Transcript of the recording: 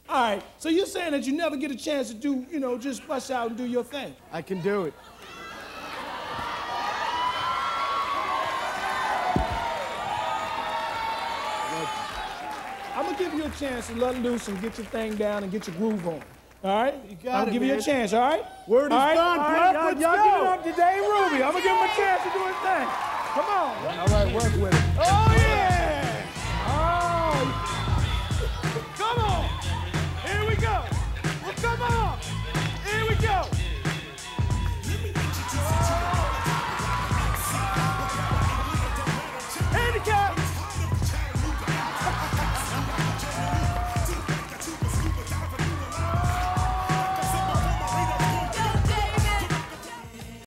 All right, so you're saying that you never get a chance to do, you know, just bust out and do your thing. I can do it. I'm gonna give you a chance to let loose and get your thing down and get your groove on. All right? You got I'll it, give you a man. chance, all right? Word is bond, Pup. Let's y'all go. give it up to Dave Ruby. I'm gonna give him a chance to do his thing. Come on. All right, work with it. Oh!